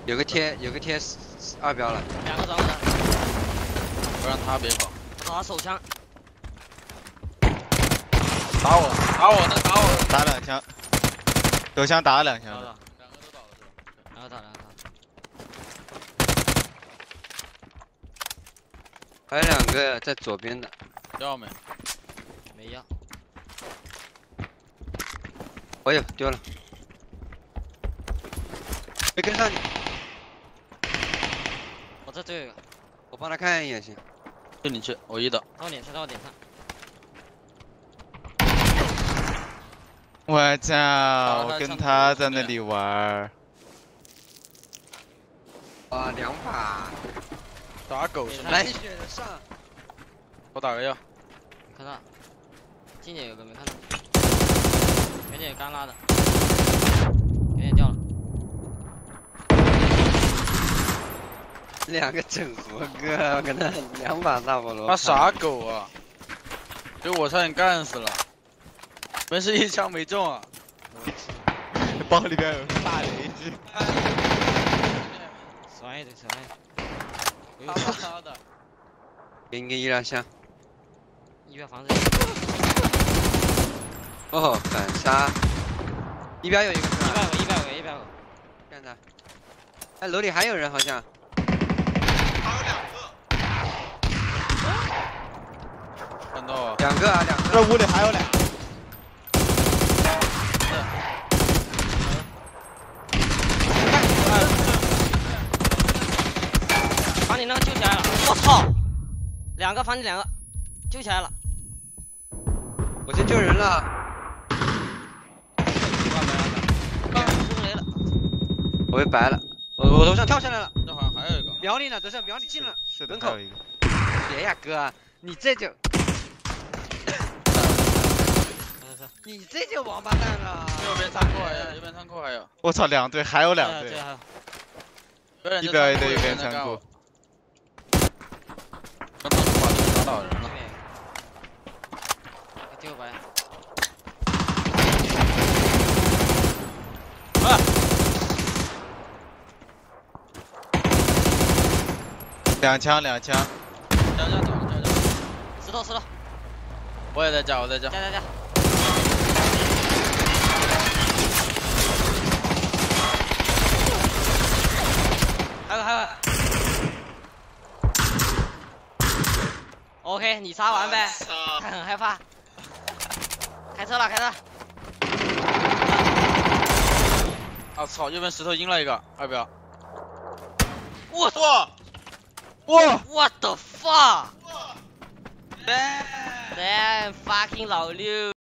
有个贴2标了。 2个装的， 不让他别跑。 我找他手枪。 打我，能打我！ 打2枪，手枪打了2枪。 2个都倒了是吧？ 2个倒。 还有2个在左边的。 要没？ 没要。 我有丢了。没跟上你。 我这有一个。 我帮他看一眼先。 就你去，我1的。 到我点上。 我操！我跟他在那里玩。 哇，2把。 打狗是吗？ 蓝血的上。 我打个药。 看到。近点有个没看到。远点刚拉的。远点掉了。 2个整活哥，我跟他2把大菠萝。 他傻狗啊！给我差点干死了。没事，1枪没中啊。 包里边有个大雷击。 酸一点。 他的。 给你个医疗箱。 医疗房子。 哦，反杀。1标有一个是吧 100个。 看他。哎，楼里还有人好像。 看到啊 ，2个啊，2个。 这屋里还有2个。 房顶那个救起来了！我操！2个房顶2个，救起来了。 我先救人了。 中雷了。 我被白了。我头上跳下来了。 这好像还有一个。 瞄你呢，德胜，瞄你近了。 是的， 门口。别呀，哥，你这就。 你这就王八蛋了！ 右边仓库还有。 我操，2队还有2队。1标一队，右边仓库。 刚仓库把这个打倒人了。 丢白。 啊！2枪。 加走。 石头。 我也在加。 加。还有。OK， 你杀完呗。他很害怕。开车了。 啊操！右边石头阴了一个2标。 我哇 ！What the fuck？ Damn fucking 老六。